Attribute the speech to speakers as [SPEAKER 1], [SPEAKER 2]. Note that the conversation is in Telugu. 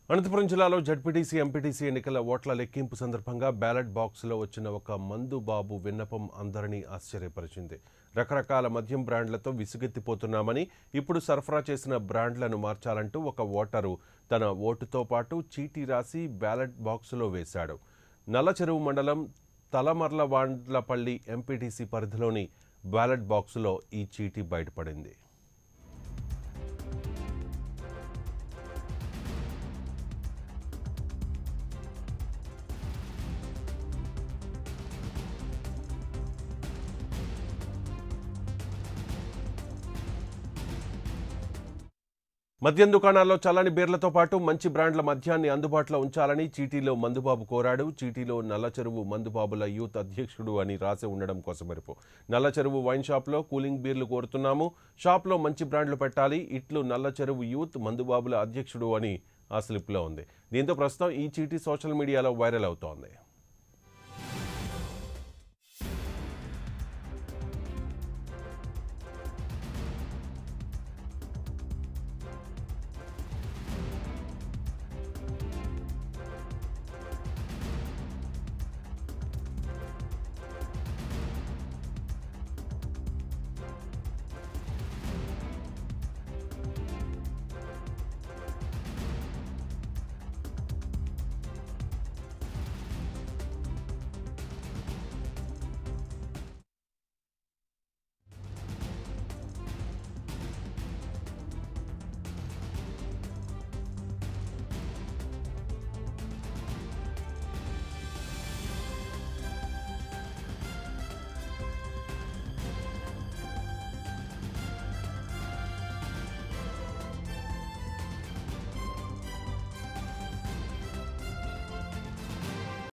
[SPEAKER 1] అనంతపురం జిల్లాలో జడ్పీటీసీ ఎంపీటీసీ ఎన్నికల ఓట్ల లెక్కింపు సందర్భంగా బ్యాలెట్ బాక్స్లో వచ్చిన ఒక మందు బాబు విన్నపం అందరినీ ఆశ్చర్యపరిచింది. రకరకాల మద్యం బ్రాండ్లతో విసుగెత్తిపోతున్నామని, ఇప్పుడు సరఫరా చేసిన బ్రాండ్లను మార్చాలంటూ ఒక ఓటరు తన ఓటుతో పాటు చీటీ రాసి బ్యాలెట్ బాక్సులో వేశాడు. నల్లచెరువు మండలం తలమర్లవాండ్లపల్లి ఎంపీటీసీ పరిధిలోని బ్యాలెట్ బాక్సులో ఈ చీటీ బయటపడింది. మద్యం దుకాణాల్లో చల్లని బీర్లతో పాటు మంచి బ్రాండ్ల మద్యాన్ని అందుబాటులో ఉంచాలని చీటీలో మందుబాబు కోరాడు. చీటీలో నల్లచెరువు మందుబాబుల యూత్ అధ్యక్షుడు అని రాసి ఉండడం కోసమెరుపు. నల్లచెరువు వైన్ షాప్లో కూలింగ్ బీర్లు కోరుతున్నాము, షాప్లో మంచి బ్రాండ్లు పెట్టాలి, ఇట్లు నల్లచెరువు యూత్ మందుబాబుల అధ్యక్షుడు అని ఆ స్లిప్లో ఉంది. దీంతో ప్రస్తుతం ఈ చీటీ సోషల్ మీడియాలో వైరల్ అవుతోంది.